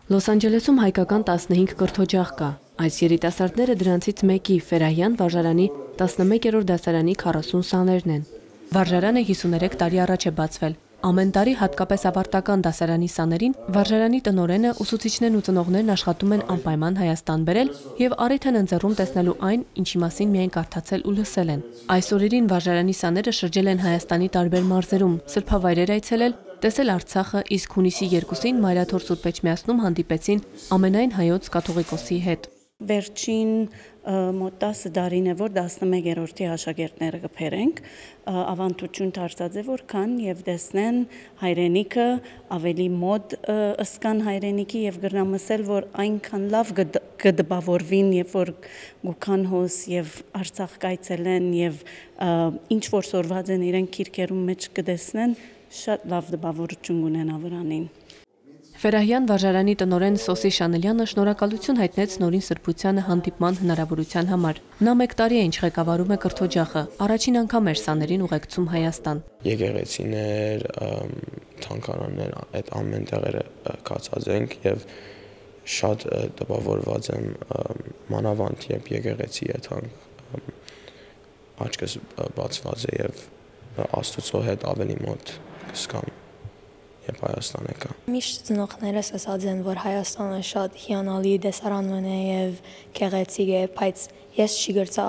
Լոս Անջելեսում հայկական 15 կրթօջախ կա։ Այս երիտասարդները դրանցից մեկի Ֆերահյան վարժարանի 11-րդ դասարանի 40 սաներն են։ Վարժարանը 53 տարի առաջ է բացվել։ Ամեն տարի հատկապես ավարտական դասարանի սաներին վարժարանի տնօրենը, ուսուցիչներն ու ծնողներն աշխատում են անպայման Հայաստան բերել եւ առիթ են ընձեռում տեսնելու այն, ինչի մասին միայն կարդացել ու լսել են։ Այս օրերին վարժարանի սաները շրջել են Հայաստանի տարբեր մարզերում, սրբավայրեր այցելել, տեսել Արցախը, իսկ հունիսի 2-ին Մայրաթոր Սուրբ Էջմիածնում հանդիպեցին ամենայն հայոց կաթողիկոսի հետ։ Վերջին մոտ 10 տարին է, որ 11-րդի աշակերտները կփերենք, ավանդություն դարձած է, որ կան եւ տեսնեն հայրենիքը ավելի մոտ ըսկան հայրենիքի եւ գրնամսել, որ այնքան լավ կդպավորվին, երբ որ գուքան հոս եւ Արցախ կայցելեն եւ ինչ որ սորված են իրենք քիրքերում մեջ կտեսնեն, շատ լավ դպավորություն ունենա վրանին։ Ֆերահյան վարժարանի տնօրեն Սոսի Շանելյանը շնորհակալություն հայտնեց Նորին Սրբությանը հանդիպման հնարավորության համար։ Նա 1 տարի է ինչ ղեկավարում է կրթօջախը, առաջին անգամ էր սաներին ուղեկցում Հայաստան։ Եկեղեցիներ, թանգարաններ, այդ ամեն տեղերը կացած ենք եւ շատ տպավորված եմ մանավանդ երբ եկեղեցի է թանկ աչքս բացված է եւ Աստծո հետ ավելի մոտ կսկամ։ Երբ Հայաստան եկա։ Միշտ ծնողներս ասած են, որ Հայաստանը շատ հիանալի դեսարանն է եւ գեղեցիկ է, բայց ես չգրծա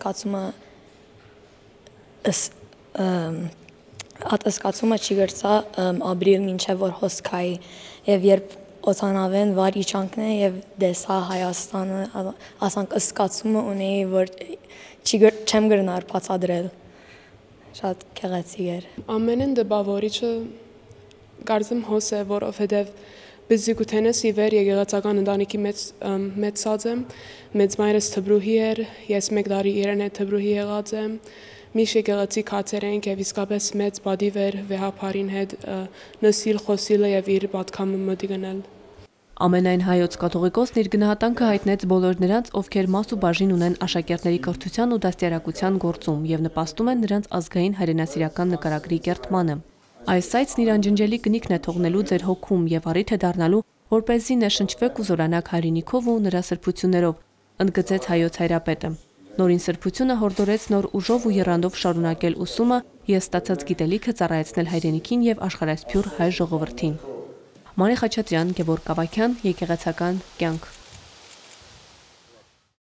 ատսկացումը չգրծա ապրիլ մինչեւ որ հոսքայի եւ երբ օտանավեն վար իջանքն է եւ դեսա Հայաստանը, ասանք ըսկացումը ունեի, որ չեմ գրնար բացադրել։ Շատ գեղեցիկ էր։ Ամենն դպավորիչը Կարծեմ հոս է, որովհետև բզիկութենս ի վեր եկեղեցական ընտանիքի մեծած եմ, մեծ մայրս թբրուհի էր, ես 1 տարի իրեն հետ թբրուհի եղած եմ, միշտ եկեղեցի քացեր ենք եւ իսկապես մեծ բադիվ էր վեհապարին հետ նսիլ խոսիլը եւ իր պատկամը մտի գնել։ Ամենայն հայոց կաթողիկոսն իր գնահատանքը հայտնեց բոլոր նրանց, ովքեր մաս ու բաժին ունեն աշակերտների կրթության ու դաստիարակության գործում եւ նպաստում են նրանց ազգային հայրենասիրական նկարագրի կերտմանը։ Այս այցն իր անջնջելի կնիքն է թողնելու ձեր հոգում եւ առիթ է դառնալու, որպեսզի ներշնչվեք ու զորանաք հայրենիքով ու նրա սրբություններով, ընդգծեց հայոց հայրապետը։ Նորին Սրբությունը հորդորեց նոր ուժով ու եռանդով շարունակել ուսումը եւ ստացած գիտելիքը ծառայեցնել հայրենիքին եւ աշխարհասփյուր հայ ժողովրդին։ Մարի Խաչատրյան, Գևորգ Ավագյան, Եկեղեցական կյանք։